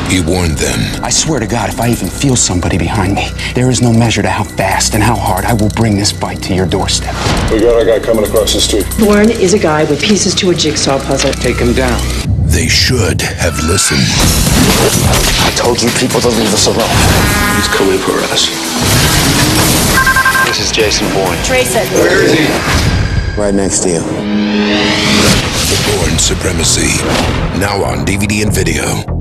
He warned them. I swear to God, if I even feel somebody behind me, there is no measure to how fast and how hard I will bring this fight to your doorstep. We got our guy coming across the street. Bourne is a guy with pieces to a jigsaw puzzle. Take him down. They should have listened. I told you people to leave us alone. He's coming for us. This is Jason Bourne. Trace it. Where is he? Right next to you. The Bourne Supremacy. Now on DVD and video.